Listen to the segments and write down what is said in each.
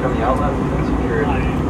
from the outlet and secured.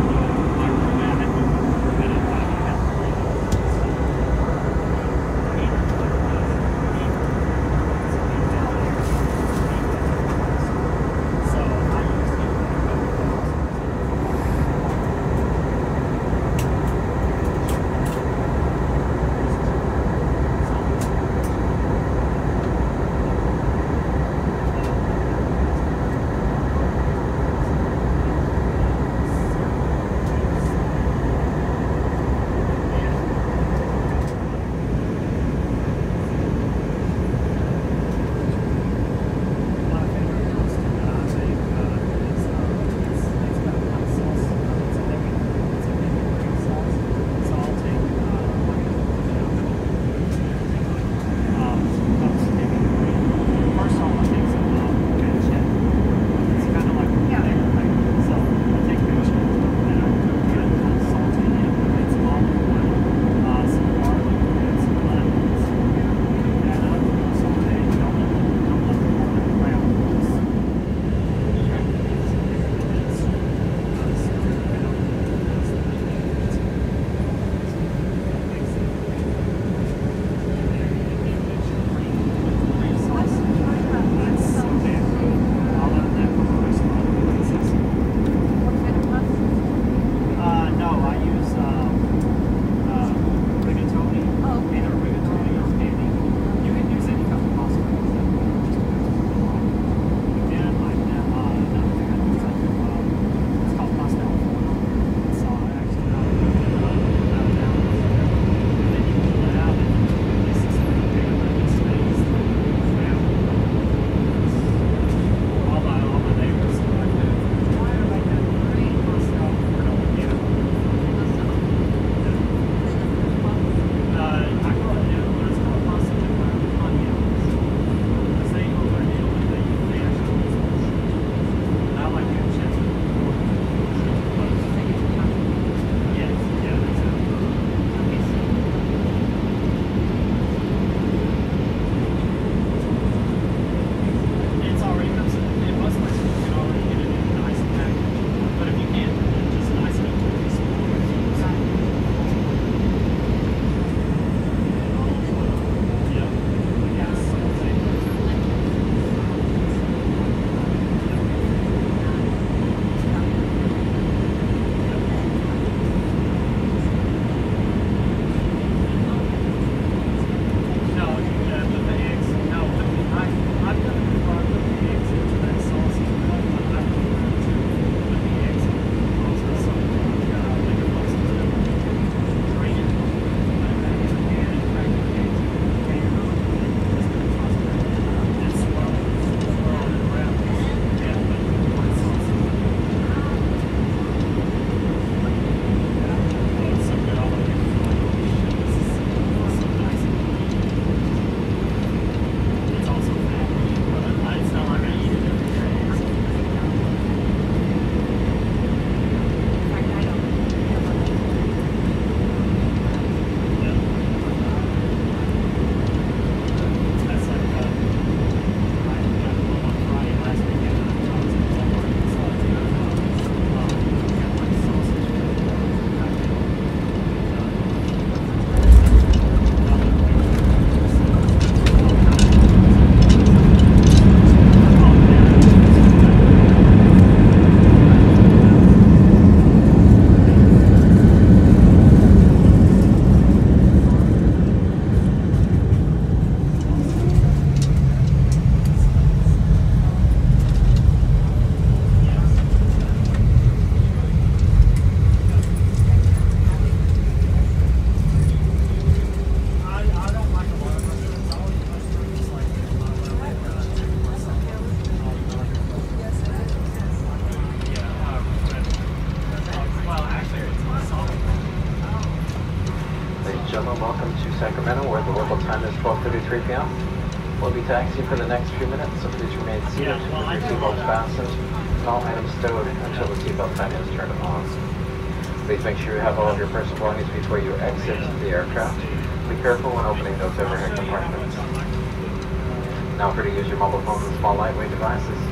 Gentlemen, welcome to Sacramento, where the local time is 12:33 p.m. We'll be taxiing for the next few minutes, so please remain seated with your seatbelts fastened and all items stowed until the seatbelt sign is turned on. Please make sure you have all of your personal belongings before you exit the aircraft. Be careful when opening those overhead compartments. Now, free to use your mobile phones and small lightweight devices.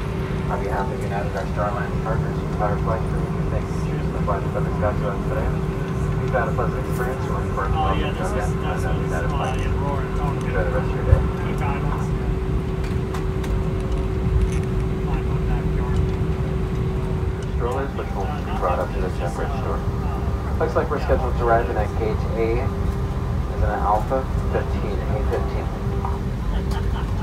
On behalf of United, our Starline partners, and Firefly crew, thank you for choosing to fly the Feather Saskatchewan today. If you've had a pleasant experience, we're looking forward to welcoming you again on another United flight. Enjoy the rest of your day. Strollers, which will be brought up to the separate store. Looks like we're scheduled to arrive in at gate A, is an Alpha 15A15.